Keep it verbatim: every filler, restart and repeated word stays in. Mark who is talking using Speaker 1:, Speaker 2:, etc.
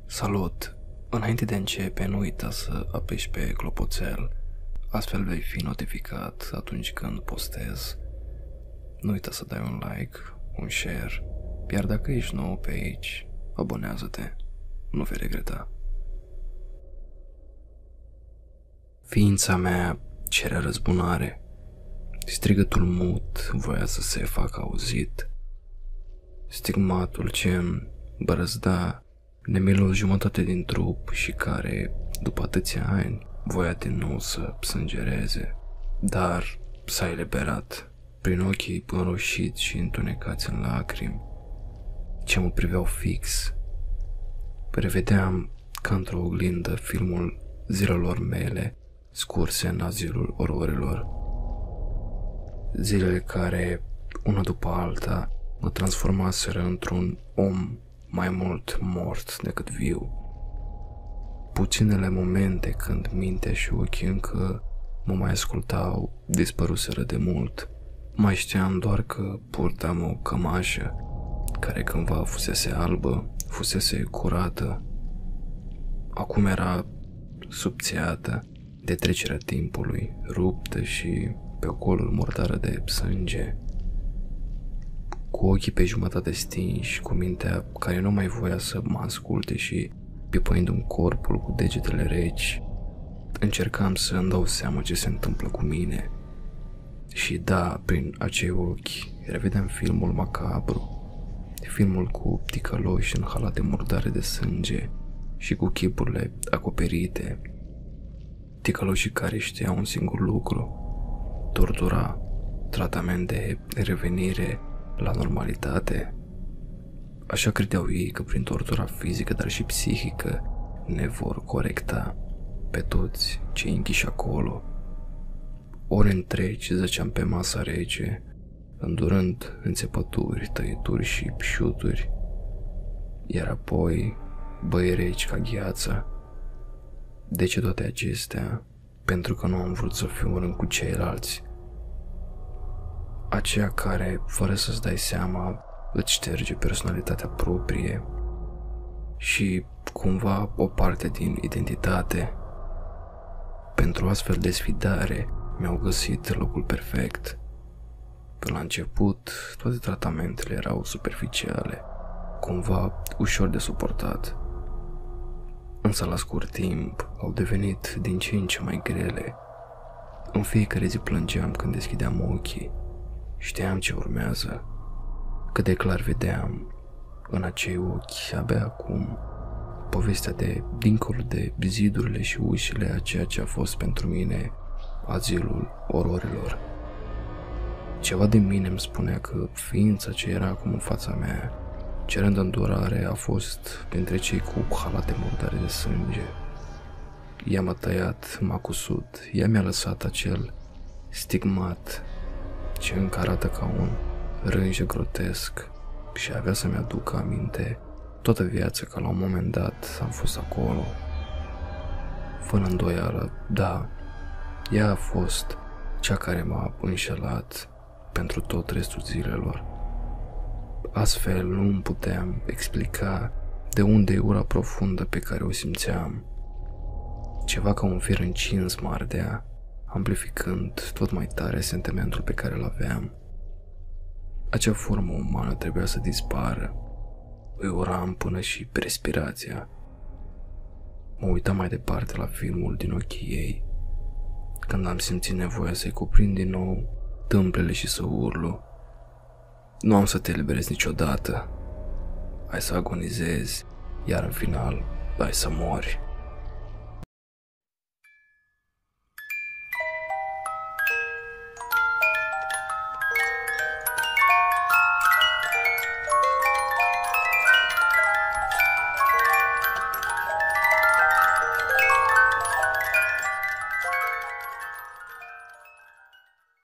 Speaker 1: Salut! Înainte de a începe, nu uita să apeși pe clopoțel, astfel vei fi notificat atunci când postez. Nu uita să dai un like, un share, iar dacă ești nou pe aici, abonează-te, nu vei regreta. Ființa mea cere răzbunare. Strigătul mut voia să se facă auzit. Stigmatul ce-mi brăzda nemilos jumătate din trup și care, după atâția ani, voia din nou să sângereze. Dar s-a eliberat, prin ochii înroșiți și întunecați în lacrimi, ce mă priveau fix. Revedeam ca într-o oglindă filmul zilelor mele scurse în azilul ororilor. Zilele care, una după alta, mă transformaseră într-un om mai mult mort decât viu. Puținele momente când mintea și ochii încă mă mai ascultau dispăruseră de mult. Mai știam doar că purtam o cămașă care cândva fusese albă, fusese curată. Acum era subțiată de trecerea timpului, ruptă și pe ocolul murdară de sânge. Cu ochii pe jumătate stinși, cu mintea care nu mai voia să mă asculte și pipăindu-mi corpul cu degetele reci, încercam să îmi dau seama ce se întâmplă cu mine. Și da, prin acei ochi revedeam filmul macabru, filmul cu ticăloși în halate murdare de sânge și cu chipurile acoperite, ticăloșii care știau un singur lucru: tortura, tratament de revenire la normalitate. Așa credeau ei că prin tortura fizică, dar și psihică, ne vor corecta pe toți cei închiși acolo. Ore întregi zăceam pe masa rece, îndurând înțepături, tăieturi și șuturi, iar apoi băi reci ca gheață. De ce toate acestea? Pentru că nu am vrut să fiu în rând cu ceilalți. Aceea care, fără să-ți dai seama, îți șterge personalitatea proprie și, cumva, o parte din identitate. Pentru astfel de sfidare mi-au găsit locul perfect. Pe la început, toate tratamentele erau superficiale, cumva ușor de suportat. Însă, la scurt timp, au devenit din ce în ce mai grele. În fiecare zi plângeam când deschideam ochii. Știam ce urmează. Cât de clar vedeam în acei ochi, abia acum, povestea de dincolo de zidurile și ușile a ceea ce a fost pentru mine azilul ororilor. Ceva de mine îmi spunea că ființa ce era acum în fața mea, cerând îndurare, a fost printre cei cu halate murdare de sânge. Ea m-a tăiat, m-a cusut, ea mi-a lăsat acel stigmat ce încă arată ca un rânje grotesc și avea să-mi aducă aminte toată viața că la un moment dat am fost acolo. Fără îndoială, da, ea a fost cea care m-a înșelat pentru tot restul zilelor. Astfel nu îmi puteam explica de unde e ura profundă pe care o simțeam. Ceva ca un fir încins mă ardea, amplificând tot mai tare sentimentul pe care îl aveam. Acea formă umană trebuia să dispară. Îi uram până și respirația. Mă uitam mai departe la filmul din ochii ei, când am simțit nevoia să-i cuprind din nou tâmplele și să urlu: nu am să te eliberezi niciodată. Hai să agonizezi, iar în final, hai să mori.